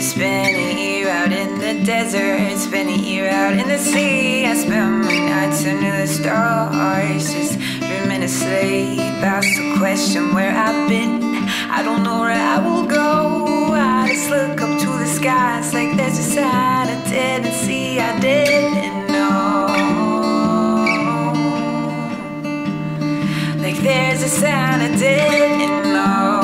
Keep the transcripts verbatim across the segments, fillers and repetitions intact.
spent a year out in the desert, spent a year out in the sea. I spent my nights under the stars, just dreaming asleep. Asked the question where I've been, I don't know where I will go. I just look up to the skies like there's a side I didn't see, I didn't know. Like there's a sound I didn't know.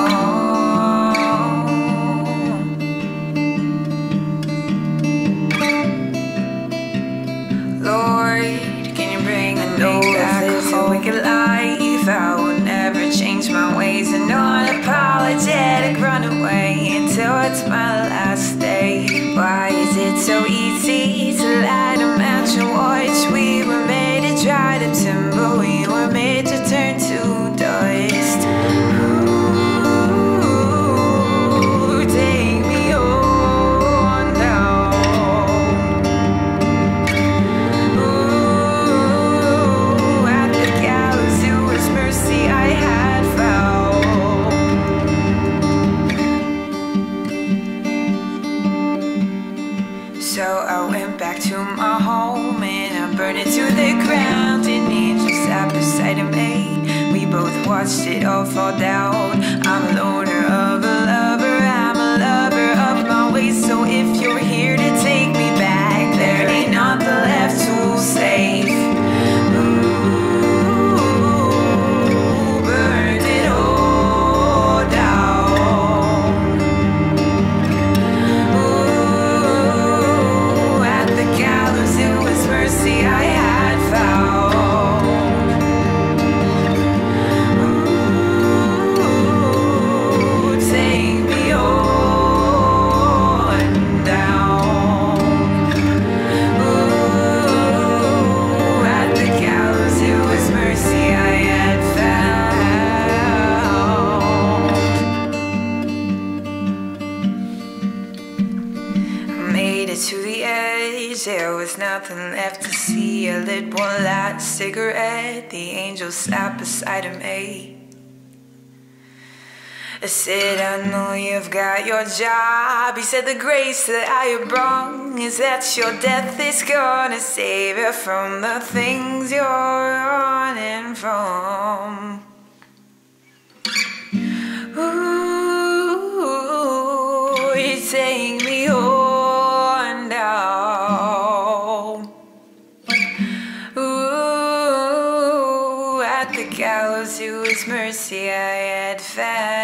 Lord, can you bring me back a wicked life? I will never change my ways, an unapologetic runaway until it's my last day. Why is it so easy to light a match and watch? We were made to dry to timber, we were made to turn to dust. Ooh, take me on down. Ooh, at the gallows it was mercy I had found. So I went back to my home and I burned it to the ground. An angel sat beside me, we both watched it all fall down. I'm a loner of a lover, I'm a lover of my ways. So if you're here to take me back, there ain't nothing left to save. Ooh, burned it all down. Ooh, at the gallows it was mercy I had found. To the edge, there was nothing left to see. I lit one last cigarette, the angel sat beside me. I said, I know you've got your job. He said, the grace that I have brought is that your death is gonna save you from the things you're running from. Ooh, you take me home. Ooh, at the gallows it was mercy I had found.